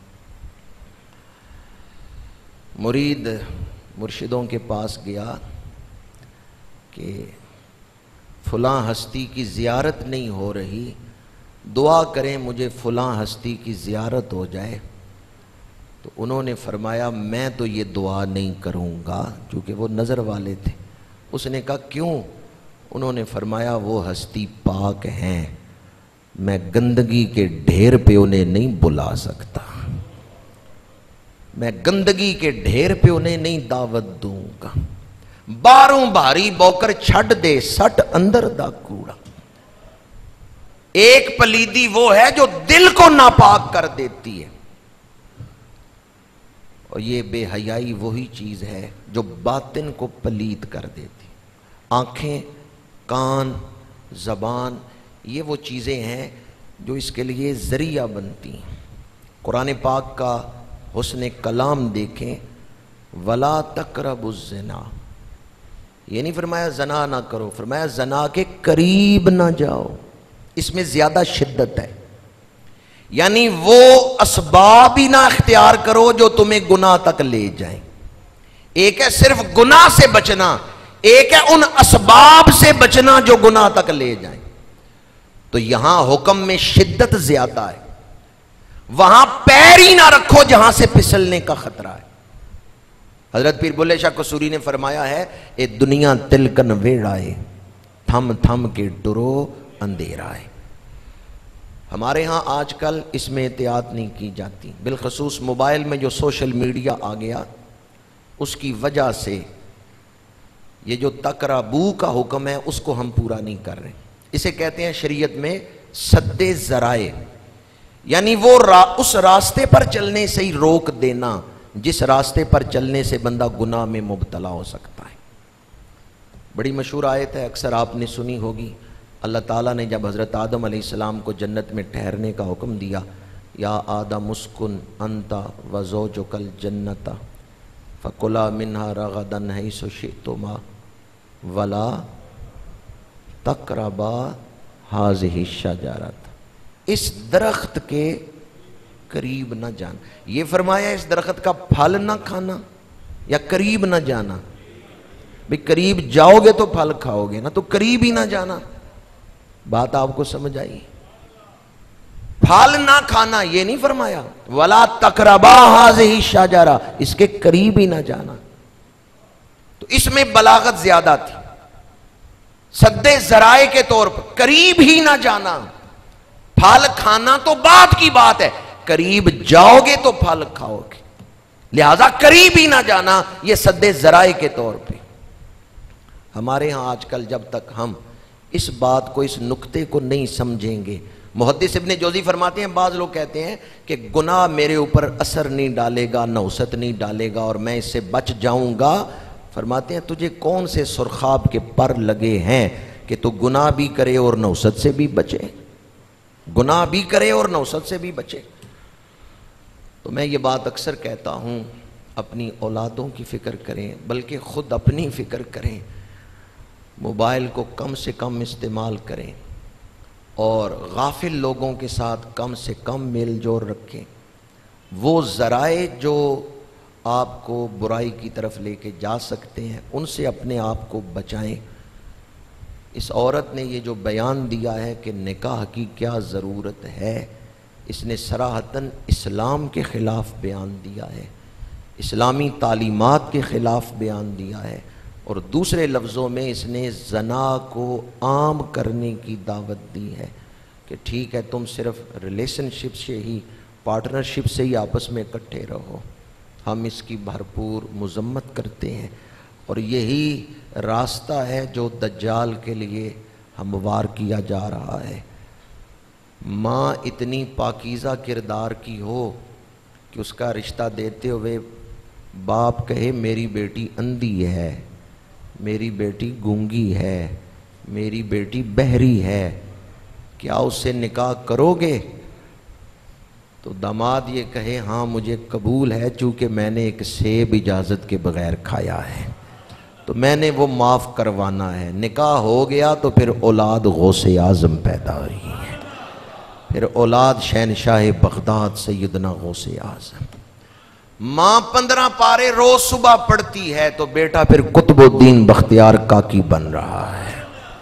مرید مرشدوں کے پاس گیا کہ فلاں ہستی کی زیارت نہیں ہو رہی، دعا کریں مجھے فلاں ہستی کی زیارت ہو جائے. تو انہوں نے فرمایا میں تو یہ دعا نہیں کروں گا، چونکہ وہ نظر والے تھے. اس نے کہا کیوں؟ انہوں نے فرمایا وہ ہستی پاک ہیں، میں گندگی کے ڈھیر پہ انہیں نہیں بلا سکتا، میں گندگی کے ڈھیر پہ انہیں نہیں دعوت دوں گا. باروں بھاری بوکر چھڈ دے سٹ اندر دا کوڑا. ایک پلیدی وہ ہے جو دل کو ناپاک کر دیتی ہے، اور یہ بے حیائی وہی چیز ہے جو باطن کو پلید کر دیتی. آنکھیں، کان، زبان، یہ وہ چیزیں ہیں جو اس کے لیے ذریعہ بنتی ہیں. قرآن پاک کا حسن کلام دیکھیں، وَلَا تَقْرَبُوا الزِّنَا. یہ نہیں فرمایا زنا نہ کرو، فرمایا زنا کے قریب نہ جاؤ. اس میں زیادہ شدت ہے، یعنی وہ اسباب ہی نہ اختیار کرو جو تمہیں گناہ تک لے جائیں. ایک ہے صرف گناہ سے بچنا، ایک ہے ان اسباب سے بچنا جو گناہ تک لے جائیں. تو یہاں حکم میں شدت زیادہ ہے، وہاں پیر ہی نہ رکھو جہاں سے پھسلنے کا خطرہ ہے. حضرت پیر بلے شاہ قصوری نے فرمایا ہے اے دنیا تلکن ویڑائے، تھم تھم کے ڈرو اندھیرا ہے. ہمارے ہاں آج کل اس میں احتیاط نہیں کی جاتی، بالخصوص موبائل میں جو سوشل میڈیا آ گیا اس کی وجہ سے یہ جو تقربو کا حکم ہے اس کو ہم پورا نہیں کر رہے. اسے کہتے ہیں شریعت میں سد ذرائع، یعنی وہ اس راستے پر چلنے سے ہی روک دینا جس راستے پر چلنے سے بندہ گناہ میں مبتلا ہو سکتا ہے. بڑی مشہور آیت ہے، اکثر آپ نے سنی ہوگی. اللہ تعالیٰ نے جب حضرت آدم علیہ السلام کو جنت میں ٹھہرنے کا حکم دیا، یا آدم اسکن انت وزوجک الجنۃ فکلا منہا رغدا حیث شئتما ولا تقربا ہذہ الشجرۃ، اس درخت کے قریب نہ جانا. یہ فرمایا اس درخت کا پھل نہ کھانا یا قریب نہ جانا؟ بھئی قریب جاؤ گے تو پھل کھاؤ گے نا، تو قریب ہی نہ جانا. بات آپ کو سمجھ آئی؟ پھل نہ کھانا یہ نہیں فرمایا، ولا تقربا ہذہ الشجرۃ، اس کے قریب ہی نہ جانا. تو اس میں بلاغت زیادہ تھی. سد ذرائع کے طور پر قریب ہی نہ جانا. پھل کھانا تو بات کی بات ہے، قریب جاؤ گے تو پھل کھاؤ گے، لہذا قریب ہی نہ جانا. یہ سد ذرائع کے طور پہ. ہمارے ہاں آج کل جب تک ہم اس بات کو، اس نقطے کو نہیں سمجھیں گے، محدث ابن جوزی فرماتے ہیں بعض لوگ کہتے ہیں کہ گناہ میرے اوپر اثر نہیں ڈالے گا، نوست نہیں ڈالے گا اور میں اس سے بچ جاؤں گا. فرماتے ہیں تجھے کون سے سرخاب کے پر لگے ہیں کہ تو گناہ بھی کرے اور نوست سے بھی بچے، گناہ بھی کرے اور نوست سے بھی بچے. تو میں یہ بات اکثر کہتا ہوں، اپنی اولادوں کی فکر کریں، بلکہ خود اپنی فکر کریں. موبائل کو کم سے کم استعمال کریں اور غافل لوگوں کے ساتھ کم سے کم میل جول رکھیں. وہ ذرائع جو آپ کو برائی کی طرف لے کے جا سکتے ہیں ان سے اپنے آپ کو بچائیں. اس عورت نے یہ جو بیان دیا ہے کہ نکاح کی کیا ضرورت ہے، اس نے صراحتاً اسلام کے خلاف بیان دیا ہے، اسلامی تعلیمات کے خلاف بیان دیا ہے، اور دوسرے لفظوں میں اس نے زنا کو عام کرنے کی دعوت دی ہے کہ ٹھیک ہے تم صرف ریلیشن شپ سے ہی، پارٹنرشپ سے ہی آپس میں اکٹھے رہو. ہم اس کی بھرپور مذمت کرتے ہیں، اور یہی راستہ ہے جو دجال کے لیے ہموار کیا جا رہا ہے. ماں اتنی پاکیزہ کردار کی ہو کہ اس کا رشتہ دیتے ہوئے باپ کہے میری بیٹی اندھی ہے، میری بیٹی گونگی ہے، میری بیٹی بہری ہے، کیا اس سے نکاح کرو گے؟ تو داماد یہ کہے ہاں مجھے قبول ہے، چونکہ میں نے ایک سیب اجازت کے بغیر کھایا ہے تو میں نے وہ معاف کروانا ہے. نکاح ہو گیا تو پھر اولاد غوث اعظم پیدا ہوئی ہے، پھر اولاد شہنشاہ بغداد سیدنا غوث اعظم. ماں 15 پارے روز صبح پڑھتی ہے تو بیٹا پھر قطب الدین بختیار کاکی بن رہا ہے.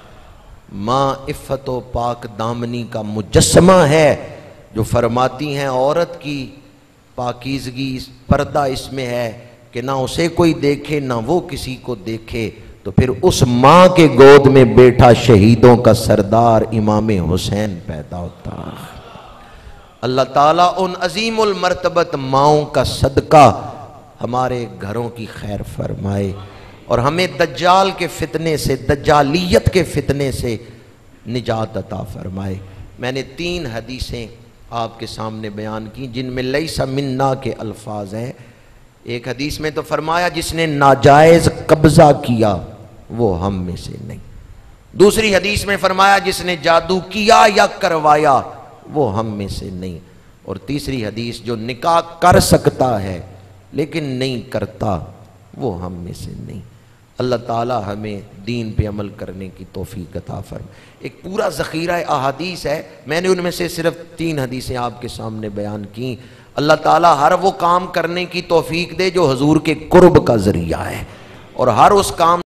ماں عفت و پاک دامنی کا مجسمہ ہے جو فرماتی ہیں عورت کی پاکیزگی پردہ اس میں ہے کہ نہ اسے کوئی دیکھے نہ وہ کسی کو دیکھے. تو پھر اس ماں کے گود میں بیٹھا شہیدوں کا سردار امام حسین پیدا ہوتا ہے. اللہ تعالیٰ ان عظیم المرتبت ماؤں کا صدقہ ہمارے گھروں کی خیر فرمائے اور ہمیں دجال کے فتنے سے، دجالیت کے فتنے سے نجات عطا فرمائے. میں نے 3 حدیثیں آپ کے سامنے بیان کی جن میں لیس منا کے الفاظ ہیں. ایک حدیث میں تو فرمایا جس نے ناجائز قبضہ کیا وہ ہم میں سے نہیں. دوسری حدیث میں فرمایا جس نے جادو کیا یا کروایا وہ ہم میں سے نہیں. اور تیسری حدیث جو نکاح کر سکتا ہے لیکن نہیں کرتا وہ ہم میں سے نہیں. اللہ تعالی ہمیں دین پہ عمل کرنے کی توفیق عطا فرمائے. ایک پورا ذخیرہ احادیث ہے، میں نے ان میں سے صرف 3 حدیثیں آپ کے سامنے بیان کی. اللہ تعالی ہر وہ کام کرنے کی توفیق دے جو حضور کے قرب کا ذریعہ ہے، اور ہر اس کام